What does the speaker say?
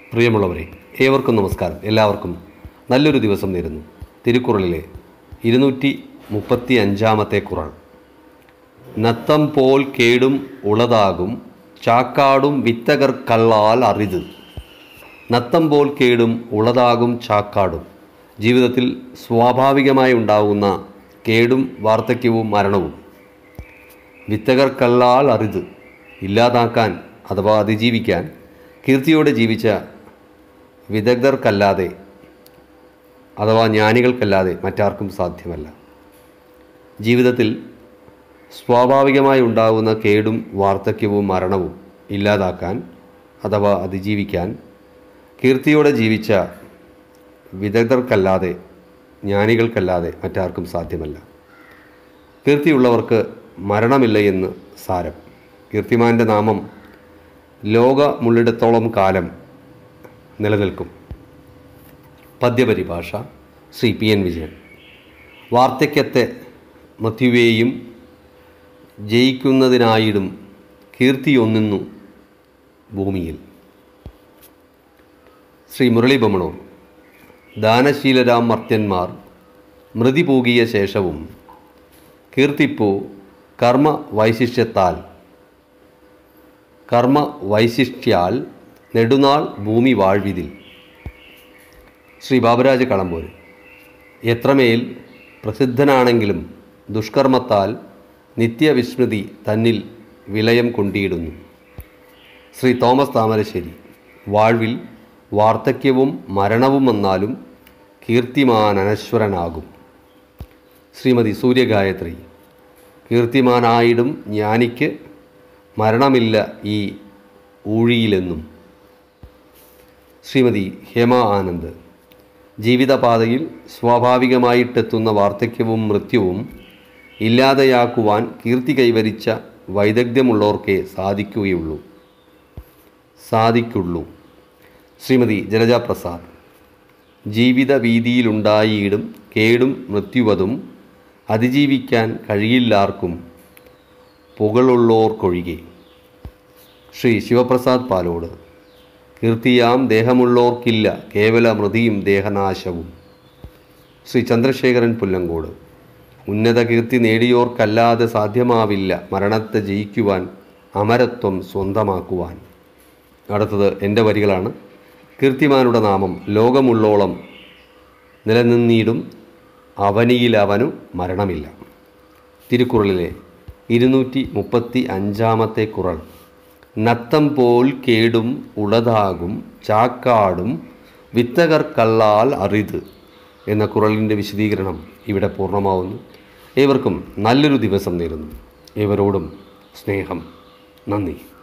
പ്രിയമുള്ളവരെ, ഏവർക്കും നമസ്കാരം. എല്ലാവർക്കും നല്ലൊരു ദിവസം നേരുന്നു. തിരുക്കുറളിലെ 235-ാമത്തെ കുറൾ. നത്തം പോൽ കേടും ഉളതാകും ചാക്കാടും വിത്തകർ കള്ളാൽ അറിത്. നത്തം പോൽ കേടും ഉളതാകും ചാക്കാടും. ജീവിതത്തിൽ സ്വാഭാവികമായി ഉണ്ടാകുന്ന കേടും വാർദ്ധക്യവും മരണവും വിത്തകർ കള്ളാൽ അറിത് ഇല്ലാതാക്കാൻ അഥവാ അതിജീവിക്കാൻ കീർത്തിയോടെ ജീവിച്ച വിദഗ്ധർക്കല്ലാതെ അഥവാ ജ്ഞാനികൾക്കല്ലാതെ മറ്റാർക്കും സാധ്യമല്ല. ജീവിതത്തിൽ സ്വാഭാവികമായി ഉണ്ടാകുന്ന കേടും വാർദ്ധക്യവും മരണവും ഇല്ലാതാക്കാൻ അഥവാ അതിജീവിക്കാൻ കീർത്തിയോടെ ജീവിച്ച വിദഗ്ധർക്കല്ലാതെ ജ്ഞാനികൾക്കല്ലാതെ മറ്റാർക്കും സാധ്യമല്ല. കീർത്തിയുള്ളവർക്ക് മരണമില്ല എന്ന് സാരം. കീർത്തിമാൻ്റെ നാമം ലോകമുള്ളിടത്തോളം കാലം നിലനിൽക്കും. പദ്യപരിഭാഷ ശ്രീ P.N. വിജയൻ. വാർദ്ധക്യത്തെ മൃത്യുവേയും ജയിക്കുന്നതിനായിടും കീർത്തിയൊന്നുന്നു ഭൂമിയിൽ. ശ്രീ മുരളി ബമണൂർ. ദാനശീലരാം മർത്യന്മാർ മൃതി പൂകിയ ശേഷവും കീർത്തിപ്പൂ കർമ്മ വൈശിഷ്ട്യാൽ നെടുനാൾ ഭൂമി വാഴ്വിതിൽ. ശ്രീ ബാബുരാജ് കളമ്പൂർ. എത്രമേൽ പ്രസിദ്ധനാണെങ്കിലും ദുഷ്കർമ്മത്താൽ നിത്യവിസ്മൃതി തന്നിൽ വിലയം കൊണ്ടിടുന്നു. ശ്രീ തോമസ് താമരശ്ശേരി. വാഴ്വിൽ വാർദ്ധക്യവും മരണവും വന്നാലും കീർത്തിമാനനശ്വരനാകും. ശ്രീമതി സൂര്യഗായത്രി. കീർത്തിമാനായിടും ജ്ഞാനിക്ക് മരണമില്ല ഈ ഊഴിയിലെന്നും. ശ്രീമതി ഹേമ ആനന്ദ്. ജീവിതപാതയിൽ സ്വാഭാവികമായിട്ടെത്തുന്ന വാർദ്ധക്യവും മൃത്യുവും ഇല്ലാതെയാക്കുവാൻ കീർത്തി കൈവരിച്ച വൈദഗ്ധ്യമുള്ളവർക്കേ സാധിക്കുള്ളൂ. ശ്രീമതി ജലജ പ്രസാദ്. ജീവിത വീതിയിലുണ്ടായിടും കേടും മൃത്യുവതും അതിജീവിക്കാൻ കഴിയില്ലാർക്കും പുകളുള്ളോർക്കൊഴികെ. ശ്രീ ശിവപ്രസാദ് പാലോട്. കീർത്തിയാം ദേഹമുള്ളോർക്കില്ല കേവല മൃതിയും ദേഹനാശവും. ശ്രീ ചന്ദ്രശേഖരൻ പുല്ലങ്കോട്. ഉന്നത കീർത്തി നേടിയോർക്കല്ലാതെ സാധ്യമാവില്ല മരണത്തെ ജയിക്കുവാൻ, അമരത്വം സ്വന്തമാക്കുവാൻ. അടുത്തത് എൻ്റെ വരികളാണ്. കീർത്തിമാനുടെ നാമം ലോകമുള്ളോളം നിലനിന്നിടും അവനിയിലവനു മരണമില്ല. തിരുക്കുറളിലെ 235-ാമത്തെ കുറൾ. നത്തം പോൽ കേടും ഉളതാകും ചാക്കാടും വിത്തകർ കള്ളാൽ അറിത് എന്ന കുറളിൻ്റെ വിശദീകരണം ഇവിടെ പൂർണ്ണമാവുന്നു. ഏവർക്കും നല്ലൊരു ദിവസം നേരുന്നു. ഏവരോടും സ്നേഹം. നന്ദി.